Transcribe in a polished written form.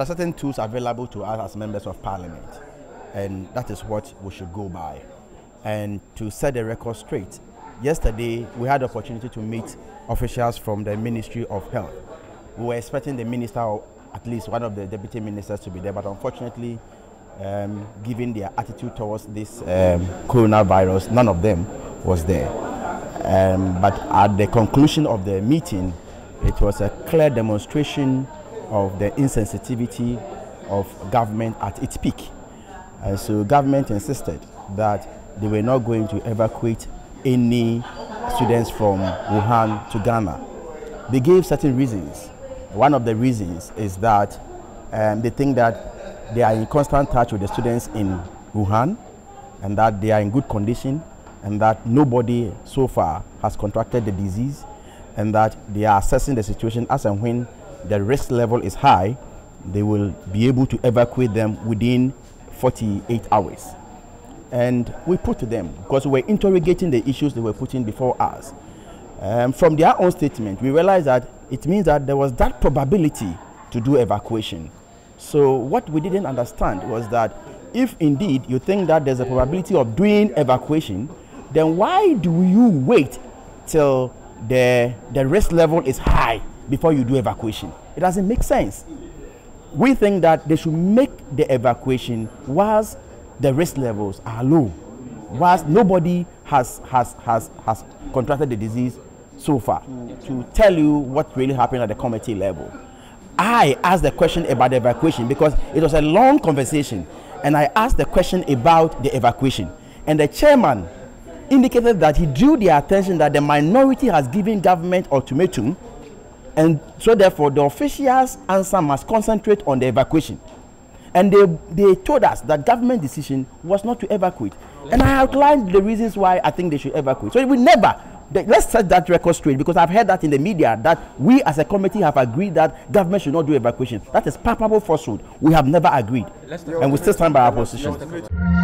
are certain tools available to us as members of parliament, and that is what we should go by. And to set the record straight, yesterday we had the opportunity to meet officials from the Ministry of Health. We were expecting the minister, or at least one of the deputy ministers, to be there, but unfortunately, given their attitude towards this coronavirus, none of them was there. But at the conclusion of the meeting, it was a clear demonstration of the insensitivity of government at its peak. And so government insisted that they were not going to evacuate any students from Wuhan to Ghana. They gave certain reasons. One of the reasons is that they think that they are in constant touch with the students in Wuhan and that they are in good condition and that nobody so far has contracted the disease and that they are assessing the situation as and when the risk level is high, they will be able to evacuate them within 48 hours. And we put to them, because we were interrogating the issues they were putting before us. From their own statement, we realized that it means that there was that probability to do evacuation. So what we didn't understand was that if indeed you think that there's a probability of doing evacuation, then why do you wait till the risk level is high before you do evacuation? It doesn't make sense. We think that they should make the evacuation whilst the risk levels are low, whilst nobody has contracted the disease so far, to tell you what really happened at the committee level. I asked the question about the evacuation because it was a long conversation, and I asked the question about the evacuation, and the chairman indicated that he drew the attention that the minority has given government ultimatum, and so therefore the officials' answer must concentrate on the evacuation. And they told us that government decision was not to evacuate. And I outlined the reasons why I think they should evacuate. So we never, let's set that record straight, because I've heard that in the media that we as a committee have agreed that government should not do evacuation. That is palpable falsehood. We have never agreed. And we still stand by our position.